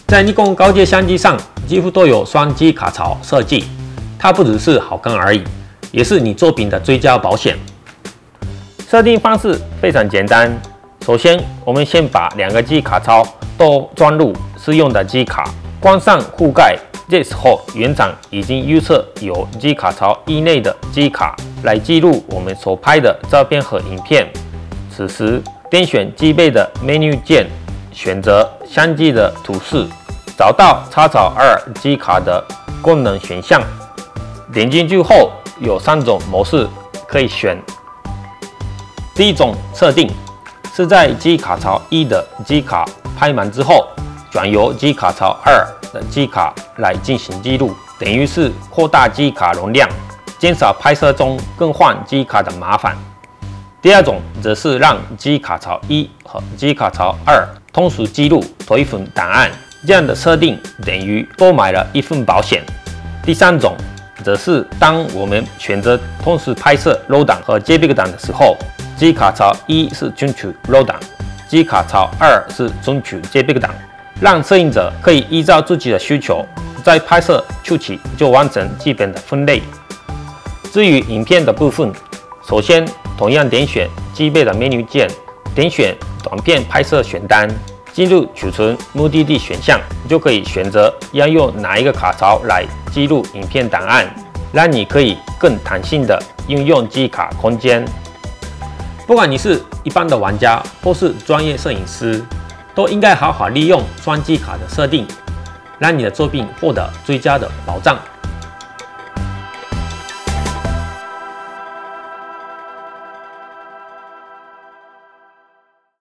在尼康高阶相机上，几乎都有双击卡槽设计，它不只是好看而已，也是你作品的最佳保险。设定方式非常简单，首先我们先把2个机卡槽都装入适用的机卡，关上覆盖。这时候原厂已经预测有机卡槽以内的机卡来记录我们所拍的照片和影片。此时点选机背的 menu 键，选择相机的图示，找到插槽2机卡的功能选项。点进去后有3种模式可以选。第一种设定是在机卡槽1的机卡拍满之后，转由机卡槽2的机卡来进行记录，等于是扩大机卡容量，减少拍摄中更换机卡的麻烦。第二种则是让机卡槽1和机卡槽2同时记录同一份档案，这样的设定等于多买了1份保险。第三种则是当我们选择同时拍摄 RAW 档和 JPEG 档的时候，机卡槽1是存取 RAW 档，机卡槽2是存取 JPEG 档，让摄影者可以依照自己的需求，在拍摄初期就完成基本的分类。至于影片的部分，首先同样点选机背的 menu 键，点选短片拍摄选单，进入储存目的地选项，就可以选择要用哪一个卡槽来记录影片档案，让你可以更弹性的运用机卡空间。不管你是一般的玩家或是专业摄影师，都应该好好利用双机卡的设定，让你的作品获得最佳的保障。